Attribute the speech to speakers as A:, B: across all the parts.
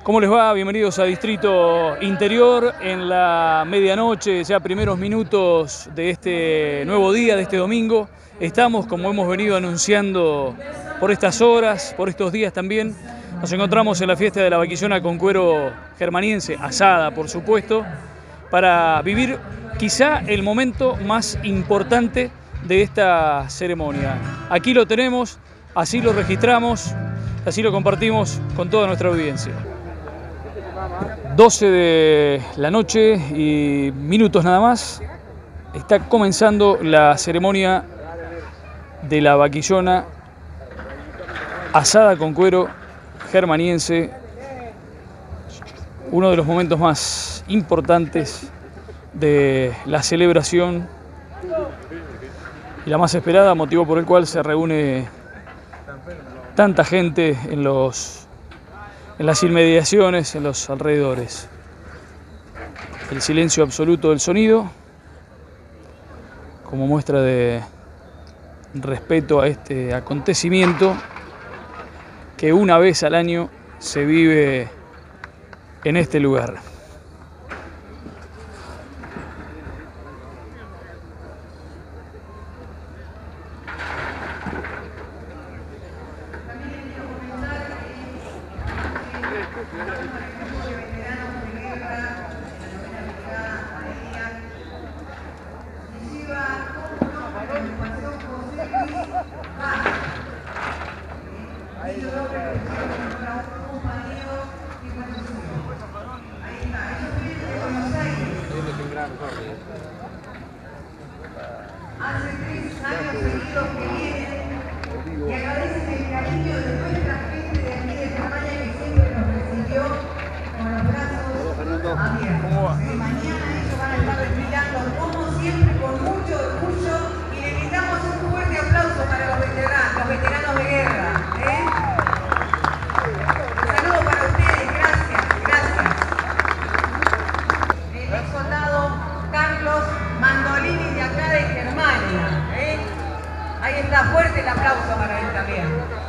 A: ¿Cómo les va? Bienvenidos a Distrito Interior en la medianoche, ya primeros minutos de este nuevo día, de este domingo. Estamos, como hemos venido anunciando por estas horas, por estos días también, nos encontramos en la fiesta de la vaquillona con cuero germaniense, asada por supuesto, para vivir quizá el momento más importante de esta ceremonia. Aquí lo tenemos, así lo registramos, así lo compartimos con toda nuestra audiencia. 12 de la noche y minutos nada más, está comenzando la ceremonia de la vaquillona asada con cuero germaniense, uno de los momentos más importantes de la celebración y la más esperada, motivo por el cual se reúne tanta gente en las inmediaciones, en los alrededores. El silencio absoluto del sonido, como muestra de respeto a este acontecimiento que una vez al año se vive en este lugar.
B: Hace 3 años seguidos que vienen y agradecen el cariño de nuestra gente de aquí de España que siempre nos recibió con los brazos abiertos. Mañana ellos van a estar desfilando como siempre con mucho orgullo y le invitamos un fuerte aplauso para los veteranos de guerra. Un saludo para ustedes, gracias. El ex soldado Carlos Mandolini de acá de Germania. Ahí está, fuerte el aplauso para él también.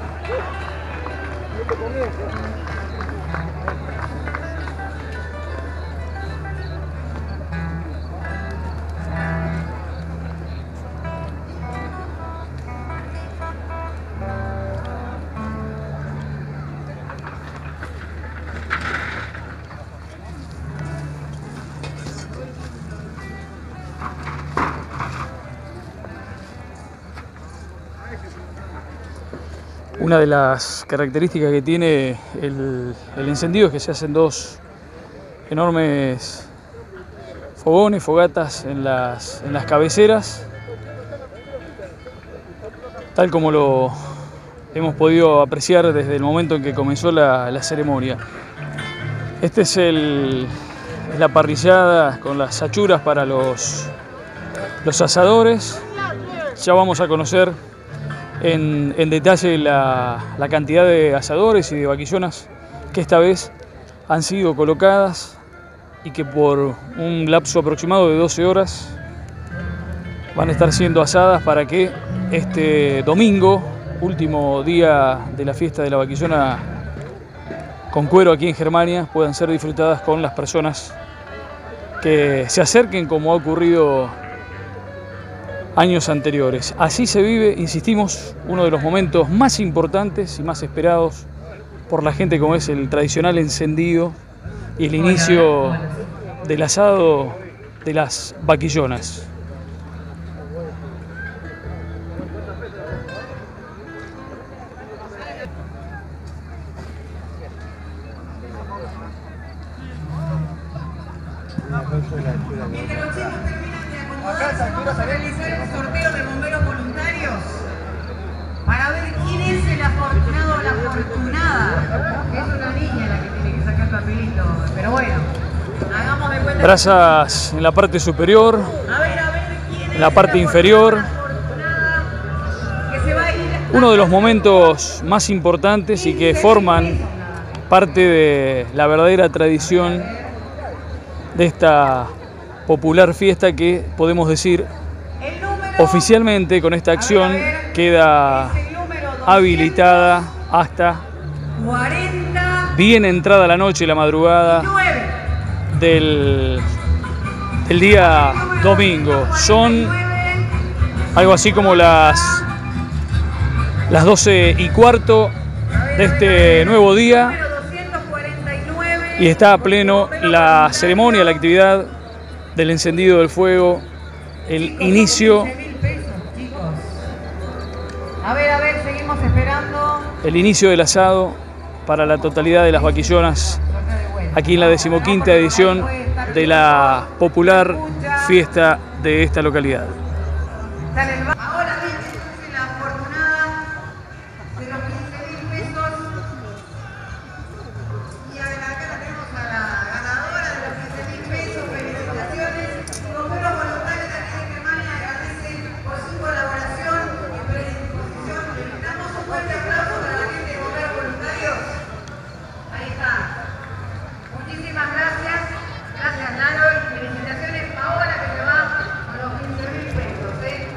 A: Una de las características que tiene el encendido es que se hacen dos enormes fogatas en las cabeceras, tal como lo hemos podido apreciar desde el momento en que comenzó la ceremonia. Este es la parrillada con las achuras para los asadores. Ya vamos a conocer en detalle la cantidad de asadores y de vaquillonas que esta vez han sido colocadas y que por un lapso aproximado de 12 horas van a estar siendo asadas para que este domingo, último día de la fiesta de la vaquillona con cuero aquí en Germania, puedan ser disfrutadas con las personas que se acerquen, como ha ocurrido años anteriores. Así se vive, insistimos, uno de los momentos más importantes y más esperados por la gente, como es el tradicional encendido y el inicio del asado de las vaquillonas.
B: Mientras los chicos terminan de acomodarse, vamos a realizar el sorteo de bomberos voluntarios para ver quién es el afortunado o la afortunada. Es una niña la que tiene que sacar papelito, pero bueno, hagamos de cuenta.
A: Brazas en la parte superior,
B: ¿Quién
A: en la parte inferior.
B: Que se va a ir
A: Uno de los momentos más importantes y que forman parte de la verdadera tradición de esta popular fiesta que podemos decir oficialmente con esta acción queda habilitada hasta bien entrada la noche y la madrugada del día domingo. Son algo así como las 12:15 de este nuevo día y está a pleno la ceremonia, la actividad del encendido del fuego, el inicio.
B: A ver, seguimos esperando.
A: El inicio del asado para la totalidad de las vaquillonas aquí en la 15ª edición de la popular fiesta de esta localidad.
B: Ahora bien, entonces la afortunada de los 15.000 pesos. Y acá la tenemos a la ganadora de los 15.000 pesos. Felicitaciones. Los buenos voluntarios de aquí de Germania agradecen por su colaboración y predisposición. Le damos un fuerte aplauso para la gente de Bomberos Voluntarios. Ahí está. Muchísimas gracias. Gracias, Lalo. Y felicitaciones, Paola, que se va a los 15.000 pesos.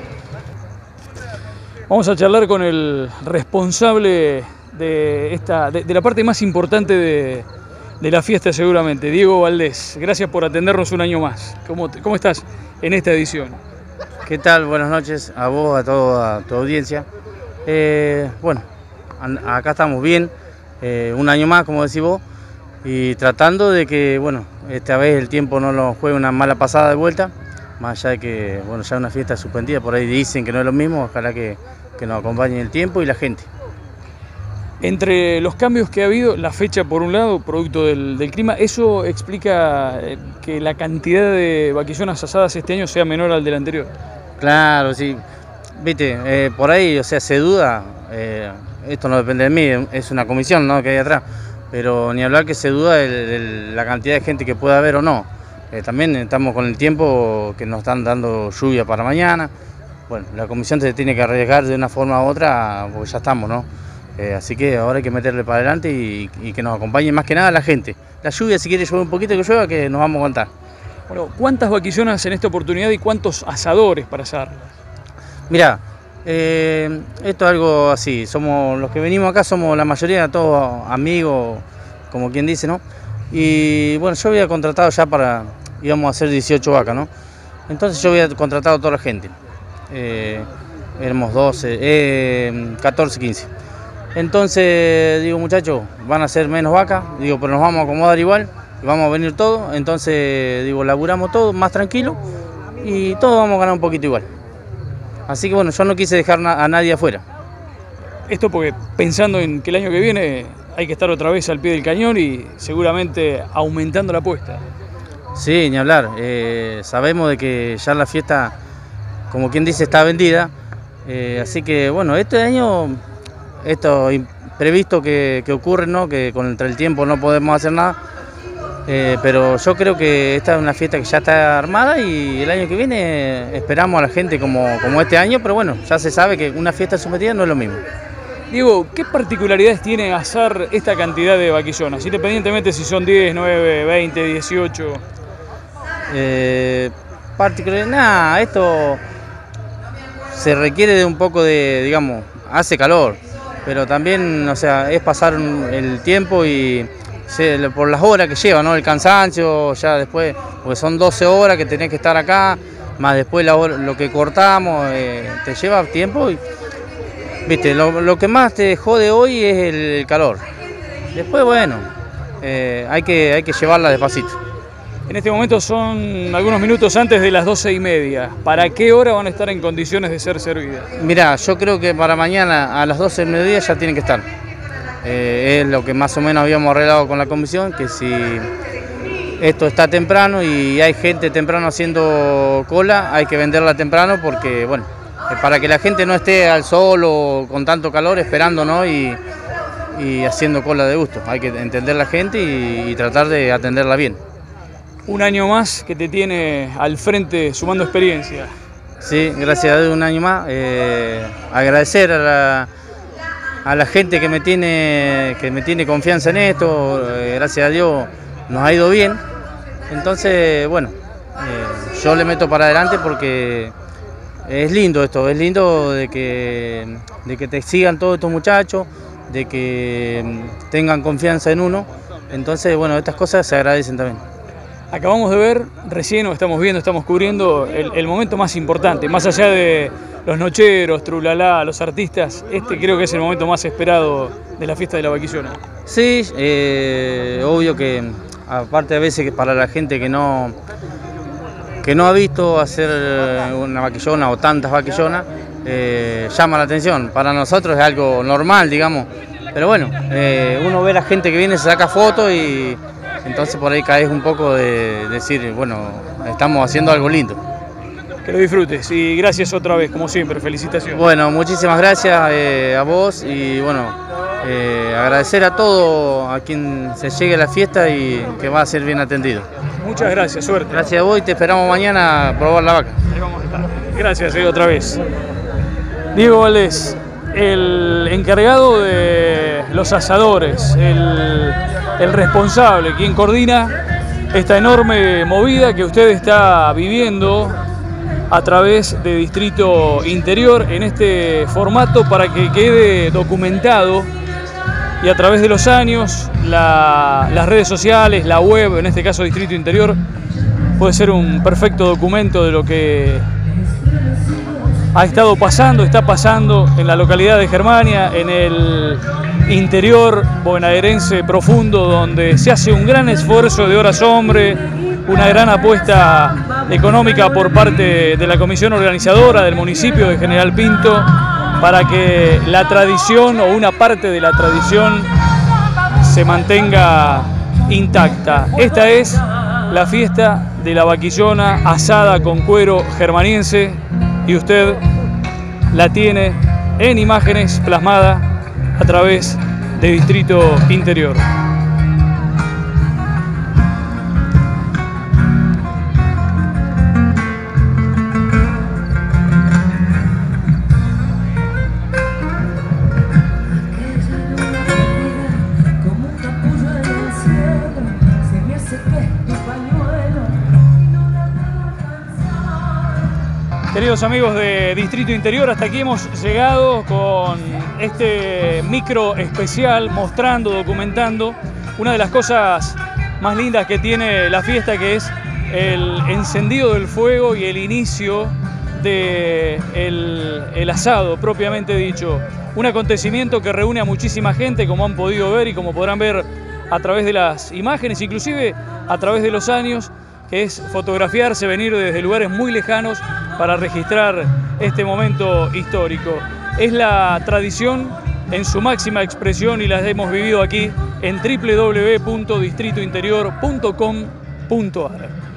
A: Vamos a charlar con el responsable de la parte más importante de la fiesta seguramente, Diego Valdés. Gracias por atendernos un año más. ¿Cómo estás en esta edición?
C: ¿Qué tal? Buenas noches a vos, a toda tu audiencia. Bueno, acá estamos bien, un año más, como decís vos, y tratando de que, bueno, esta vez el tiempo no nos juegue una mala pasada de vuelta, más allá de que, bueno, ya una fiesta suspendida, por ahí dicen que no es lo mismo, ojalá que nos acompañe el tiempo y la gente.
A: Entre los cambios que ha habido, la fecha por un lado, producto del clima, ¿eso explica que la cantidad de vaquillonas asadas este año sea menor al del anterior?
C: Claro, sí. Viste, por ahí, o sea, se duda, esto no depende de mí, es una comisión, ¿no?, que hay atrás, pero ni hablar que se duda de la cantidad de gente que pueda haber o no. También estamos con el tiempo que nos están dando lluvia para mañana. Bueno, la comisión se tiene que arriesgar de una forma u otra, porque ya estamos, ¿no? Así que ahora hay que meterle para adelante y que nos acompañe más que nada la gente. La lluvia, si quiere llover un poquito que llueva, que nos vamos a aguantar.
A: Bueno, ¿cuántas vaquillonas en esta oportunidad y cuántos asadores para asarlas?
C: Mirá, esto es algo así, somos los que venimos acá, somos la mayoría todos amigos, como quien dice, ¿no? Y bueno, yo había contratado ya íbamos a hacer 18 vacas, ¿no? Entonces yo había contratado a toda la gente. Éramos 14, 15. Entonces digo, muchachos, van a ser menos vacas, digo, pero nos vamos a acomodar igual, y vamos a venir todos, entonces digo, laburamos todo más tranquilo y todos vamos a ganar un poquito igual. Así que bueno, yo no quise dejar a nadie afuera.
A: Esto porque pensando en que el año que viene hay que estar otra vez al pie del cañón y seguramente aumentando la apuesta.
C: Sí, ni hablar, sabemos de que ya la fiesta, como quien dice, está vendida, así que bueno, este año, esto imprevisto que ocurre, ¿no?, que entre el tiempo no podemos hacer nada, pero yo creo que esta es una fiesta que ya está armada y el año que viene esperamos a la gente como este año, pero bueno, ya se sabe que una fiesta sometida no es lo mismo.
A: Diego, ¿qué particularidades tiene asar esta cantidad de vaquillonas? Independientemente si son 10, 9, 20, 18...
C: Nada, esto se requiere de un poco de, digamos, hace calor, pero también, o sea, es pasar el tiempo y por las horas que lleva, ¿no?, el cansancio, ya después, porque son 12 horas que tenés que estar acá, más después lo que cortamos, te lleva tiempo y, viste, lo que más te jode hoy es el calor. Después, bueno, hay que llevarla despacito.
A: En este momento son algunos minutos antes de las 12:30. ¿Para qué hora van a estar en condiciones de ser servidas?
C: Mirá, yo creo que para mañana a las 12 del mediodía ya tienen que estar. Es lo que más o menos habíamos arreglado con la comisión, que si esto está temprano y hay gente temprano haciendo cola, hay que venderla temprano porque, bueno, para que la gente no esté al sol o con tanto calor esperando, ¿no?, y haciendo cola de gusto. Hay que entender la gente y tratar de atenderla bien.
A: Un año más que te tiene al frente sumando experiencia.
C: Sí, gracias a Dios, un año más. Agradecer a la gente que me tiene confianza en esto. Gracias a Dios nos ha ido bien. Entonces, bueno, yo le meto para adelante porque es lindo esto, es lindo de que te sigan todos estos muchachos, de que tengan confianza en uno. Entonces, bueno, estas cosas se agradecen también.
A: Acabamos de ver, recién o estamos viendo, estamos cubriendo el momento más importante, más allá de los nocheros, Trulalá, los artistas, este creo que es el momento más esperado de la fiesta de la Vaquillona.
C: Sí, obvio que aparte a veces que para la gente que no ha visto hacer una vaquillona o tantas vaquillonas, llama la atención. Para nosotros es algo normal, digamos, pero bueno, uno ve a la gente que viene, se saca fotos y entonces por ahí caes un poco de decir, bueno, estamos haciendo algo lindo.
A: Que lo disfrutes y gracias otra vez, como siempre, felicitaciones.
C: Bueno, muchísimas gracias a vos y bueno, agradecer a todo a quien se llegue a la fiesta y que va a ser bien atendido.
A: Muchas gracias, suerte.
C: Gracias a vos y te esperamos mañana a probar la vaca.
A: Ahí vamos a estar. Gracias, otra vez. Diego Valdés, el encargado de los asadores, el responsable, quien coordina esta enorme movida que usted está viviendo a través de Distrito Interior en este formato para que quede documentado y a través de los años las redes sociales, la web, en este caso Distrito Interior, puede ser un perfecto documento de lo que ha estado pasando, está pasando en la localidad de Germania, en el interior bonaerense profundo, donde se hace un gran esfuerzo de horas hombre, una gran apuesta económica por parte de la comisión organizadora del municipio de General Pinto para que la tradición o una parte de la tradición se mantenga intacta. Esta es la fiesta de la vaquillona asada con cuero germaniense y usted la tiene en imágenes plasmada a través de Distrito Interior. Queridos amigos de Distrito Interior, hasta aquí hemos llegado con este micro especial mostrando, documentando una de las cosas más lindas que tiene la fiesta, que es el encendido del fuego y el inicio del asado propiamente dicho. Un acontecimiento que reúne a muchísima gente, como han podido ver y como podrán ver a través de las imágenes, inclusive a través de los años, que es fotografiarse, venir desde lugares muy lejanos para registrar este momento histórico. Es la tradición en su máxima expresión y la hemos vivido aquí en www.distritointerior.com.ar.